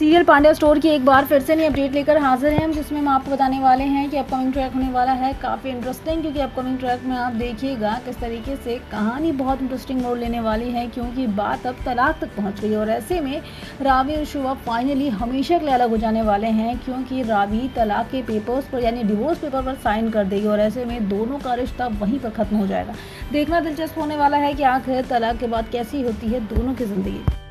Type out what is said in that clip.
Serial Pandya store की एक बार फिर से नई अपडेट लेकर हाजिर हैं हम, जिसमें हम आपको बताने वाले हैं कि अपकमिंग ट्रैक होने वाला है काफ़ी इंटरेस्टिंग। क्योंकि अपकमिंग ट्रैक में आप देखिएगा किस तरीके से कहानी बहुत इंटरेस्टिंग मोड़ लेने वाली है, क्योंकि बात अब तलाक तक पहुंच गई। और ऐसे में रावी और शुभ फाइनली हमेशा के लिए अलग हो जाने वाले हैं, क्योंकि रावी तलाक के पेपर्स पर यानी डिवोर्स पेपर पर साइन कर देगी और ऐसे में दोनों का रिश्ता वहीं पर खत्म हो जाएगा। देखना दिलचस्प होने वाला है कि आखिर तलाक के बाद कैसी होती है दोनों की ज़िंदगी।